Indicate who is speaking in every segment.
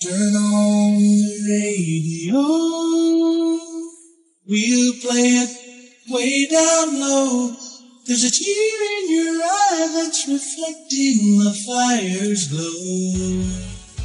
Speaker 1: Turn on the radio. We'll play it way down low. There's a tear in your eye that's reflecting the fire's glow.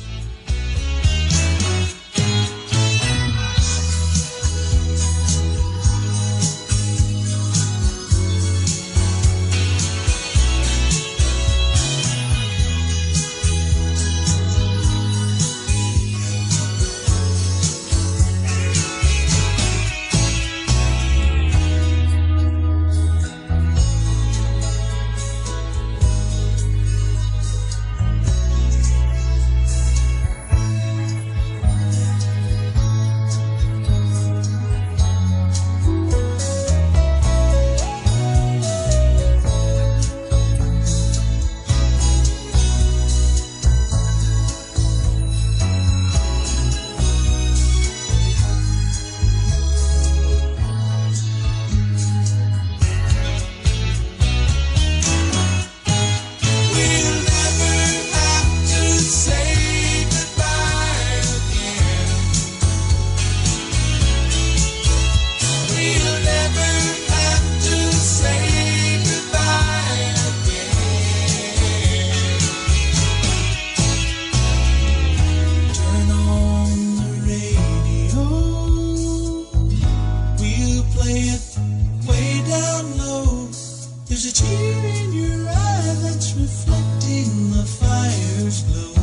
Speaker 1: There's a tear in your eye that's reflecting the fire's glow.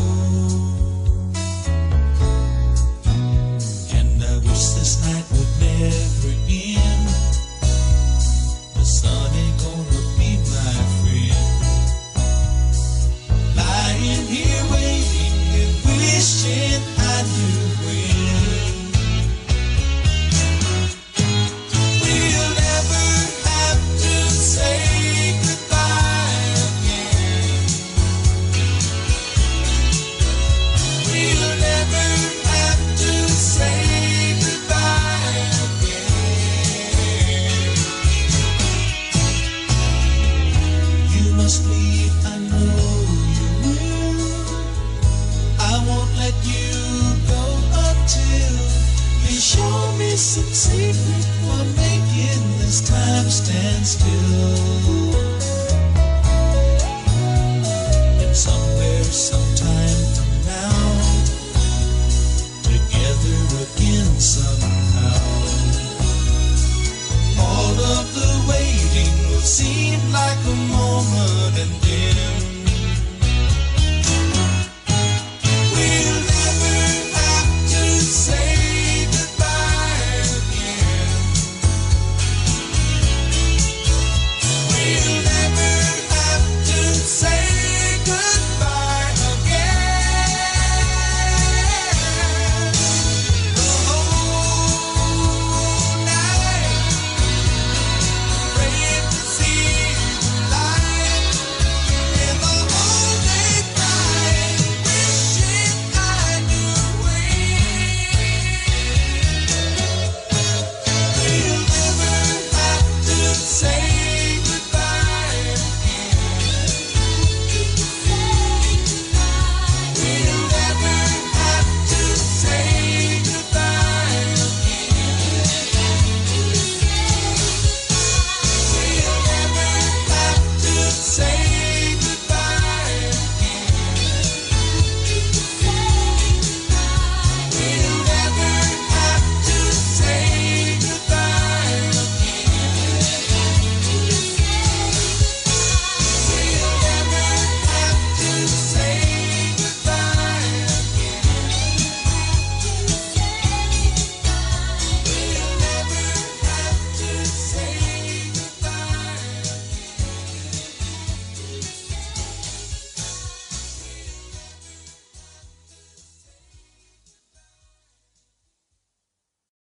Speaker 1: And I wish this night would never end. The sun ain't gonna be my friend. Lying here waiting and wishing I knew when. We'll never have to say leave, I know you will. I won't let you go until you show me some secret for making this time stand still. And somewhere